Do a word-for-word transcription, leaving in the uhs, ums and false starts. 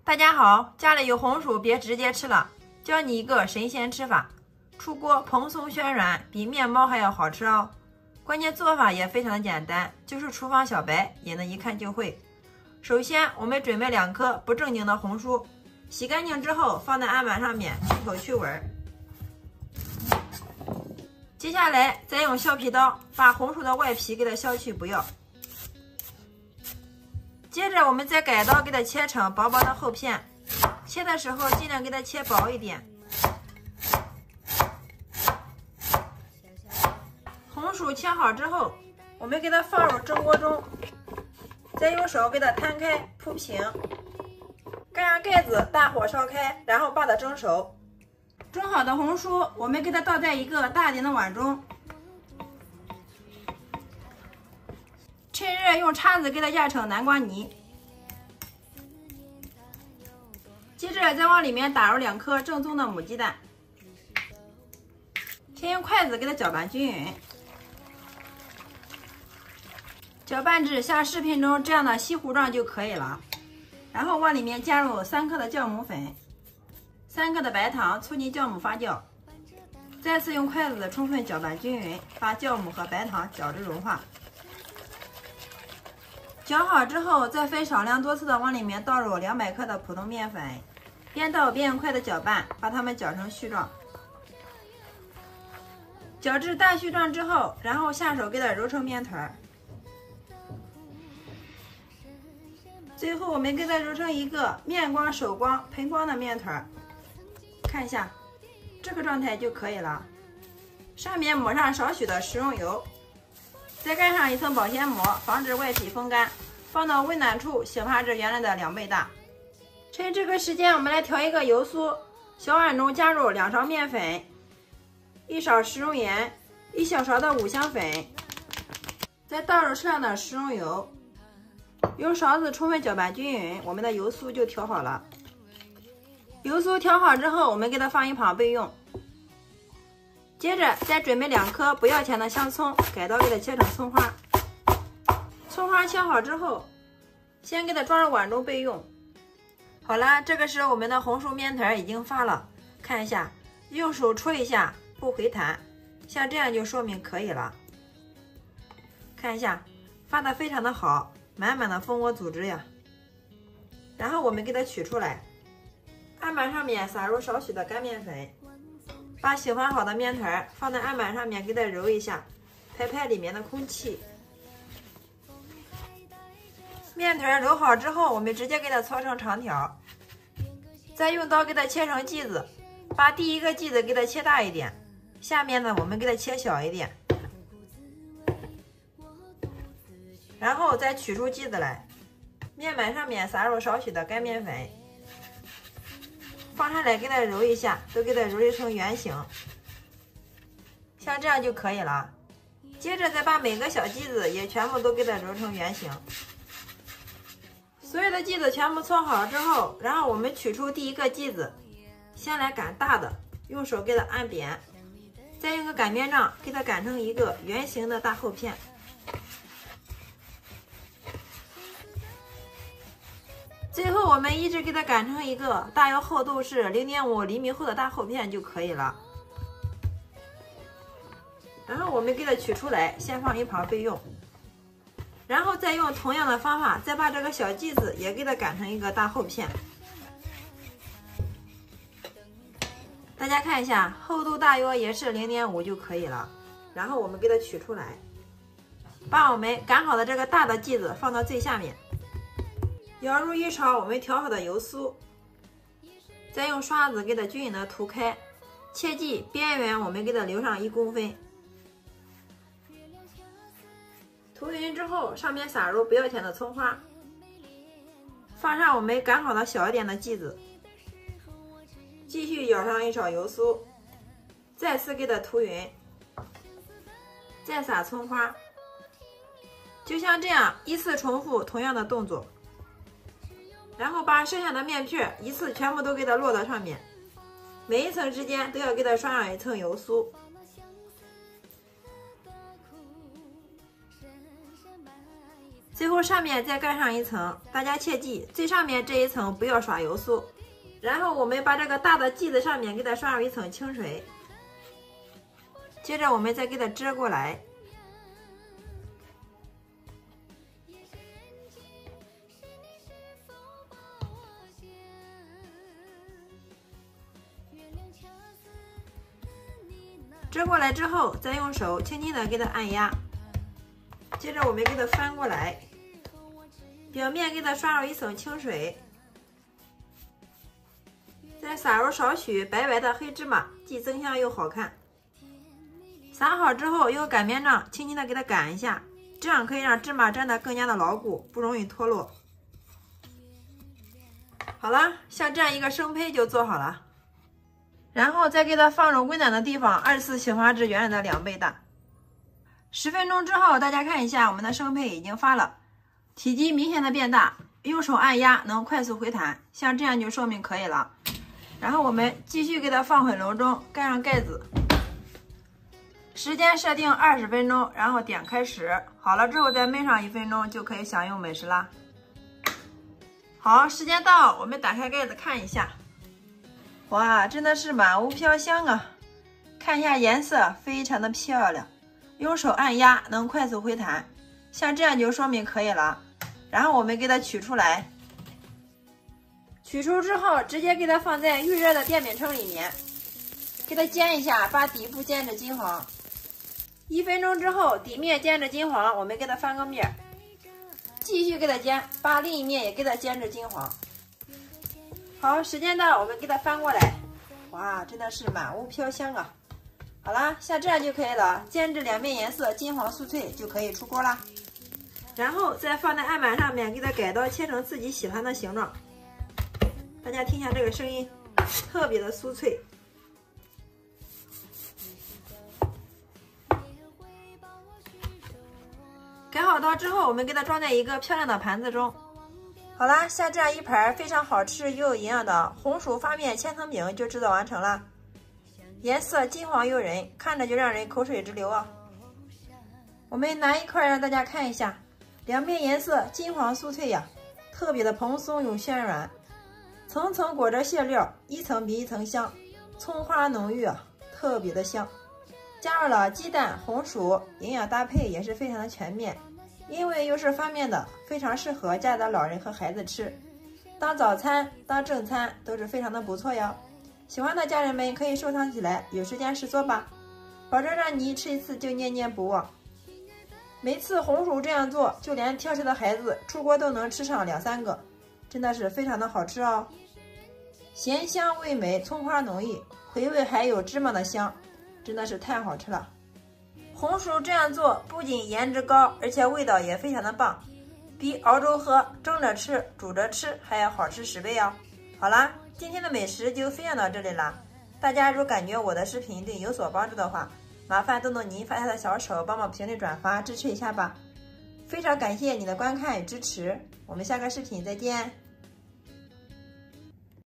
大家好，家里有红薯别直接吃了，教你一个神仙吃法，出锅蓬松暄软，比面包还要好吃哦。关键做法也非常的简单，就是厨房小白也能一看就会。首先，我们准备两颗不正经的红薯，洗干净之后放在案板上面去头去尾。接下来再用削皮刀把红薯的外皮给它削去不要。接着我们再改刀给它切成薄薄的厚片，切的时候尽量给它切薄一点。红薯切好之后，我们给它放入蒸锅中，再用手给它摊开铺平，盖上盖子，大火烧开，然后把它蒸熟。蒸好的红薯，我们给它倒在一个大点的碗中，趁热用叉子给它压成南瓜泥。接着再往里面打入两颗正宗的母鸡蛋，先用筷子给它搅拌均匀，搅拌至像视频中这样的稀糊状就可以了。然后往里面加入三克的酵母粉，三克的白糖，促进酵母发酵。再次用筷子充分搅拌均匀，把酵母和白糖搅至融化。搅好之后，再分少量多次的往里面倒入两百克的普通面粉，边倒边用筷子搅拌，把它们搅成絮状。搅至大絮状之后，然后下手给它揉成面团。最后我们给它揉成一个面光、手光、盆光的面团，看一下，这个状态就可以了。上面抹上少许的食用油，再盖上一层保鲜膜，防止外皮风干，放到温暖处醒发至原来的两倍大。趁这个时间，我们来调一个油酥，小碗中加入两勺面粉，一勺食用盐，一小勺的五香粉，再倒入适量的食用油，用勺子充分搅拌均匀，我们的油酥就调好了。油酥调好之后，我们给它放一旁备用。接着再准备两颗不要钱的香葱，改刀给它切成葱花。葱花切好之后，先给它装入碗中备用。好了，这个时候我们的红薯面团已经发了，看一下，用手戳一下不回弹，像这样就说明可以了。看一下，发的非常的好，满满的蜂窝组织呀。然后我们给它取出来，案板上面撒入少许的干面粉，把醒发好的面团放在案板上面，给它揉一下，拍拍里面的空气。面团揉好之后，我们直接给它搓成长条，再用刀给它切成剂子，把第一个剂子给它切大一点，下面呢我们给它切小一点，然后再取出剂子来，面板上面撒入少许的干面粉，放上来给它揉一下，都给它揉成圆形，像这样就可以了。接着再把每个小剂子也全部都给它揉成圆形。所有的剂子全部搓好之后，然后我们取出第一个剂子，先来擀大的，用手给它按扁，再用个擀面杖给它擀成一个圆形的大厚片。最后我们一直给它擀成一个大约厚度是 零点五厘米厚的大厚片就可以了。然后我们给它取出来，先放一旁备用。然后再用同样的方法，再把这个小剂子也给它擀成一个大厚片。大家看一下，厚度大约也是 零点五就可以了。然后我们给它取出来，把我们擀好的这个大的剂子放到最下面，舀入一勺我们调好的油酥，再用刷子给它均匀的涂开，切记边缘我们给它留上一公分。涂匀之后，上面撒入不要钱的葱花，放上我们擀好的小一点的剂子，继续舀上一勺油酥，再次给它涂匀，再撒葱花，就像这样依次重复同样的动作，然后把剩下的面片一次全部都给它落到上面，每一层之间都要给它刷上一层油酥。 最后上面再盖上一层，大家切记，最上面这一层不要刷油酥。然后我们把这个大的剂子上面给它刷上一层清水，接着我们再给它折过来。折过来之后，再用手轻轻的给它按压，接着我们给它翻过来，表面给它刷上一层清水，再撒入少许白白的黑芝麻，既增香又好看。撒好之后，用擀面杖轻轻的给它擀一下，这样可以让芝麻粘得更加的牢固，不容易脱落。好了，像这样一个生胚就做好了。然后再给它放入温暖的地方，二次醒发至原来的两倍大。十分钟之后，大家看一下，我们的生胚已经发了，体积明显的变大，用手按压能快速回弹，像这样就说明可以了。然后我们继续给它放回笼中，盖上盖子，时间设定二十分钟，然后点开始，好了之后再焖上一分钟，就可以享用美食啦。好，时间到，我们打开盖子看一下。哇，真的是满屋飘香啊！看一下颜色，非常的漂亮。用手按压能快速回弹，像这样就说明可以了。然后我们给它取出来，取出之后直接给它放在预热的电饼铛里面，给它煎一下，把底部煎至金黄。一分钟之后，底面煎至金黄，我们给它翻个面，继续给它煎，把另一面也给它煎至金黄。好，时间到，我们给它翻过来。哇，真的是满屋飘香啊！好啦，像这样就可以了，煎至两面颜色金黄酥脆就可以出锅啦。然后再放在案板上面，给它改刀切成自己喜欢的形状。大家听一下这个声音，特别的酥脆。改好刀之后，我们给它装在一个漂亮的盘子中。好啦，像这样一盘非常好吃又有营养的红薯发面千层饼就制作完成了，颜色金黄诱人，看着就让人口水直流啊！我们拿一块让大家看一下，两面颜色金黄酥脆呀，特别的蓬松又暄软，层层裹着馅料，一层比一层香，葱花浓郁啊，特别的香。加入了鸡蛋、红薯，营养搭配也是非常的全面。因为又是发面的，非常适合家里的老人和孩子吃，当早餐、当正餐都是非常的不错哟。喜欢的家人们可以收藏起来，有时间试做吧，保证让你吃一次就念念不忘。每次红薯这样做，就连挑食的孩子出锅都能吃上两三个，真的是非常的好吃哦。咸香味美，葱花浓郁，回味还有芝麻的香，真的是太好吃了。红薯这样做不仅颜值高，而且味道也非常的棒，比熬粥喝、蒸着吃、煮着吃还要好吃十倍哦。好啦，今天的美食就分享到这里啦。大家如感觉我的视频对你有所帮助的话，麻烦动动您发财的小手，帮忙评论转发支持一下吧。非常感谢你的观看与支持，我们下个视频再见。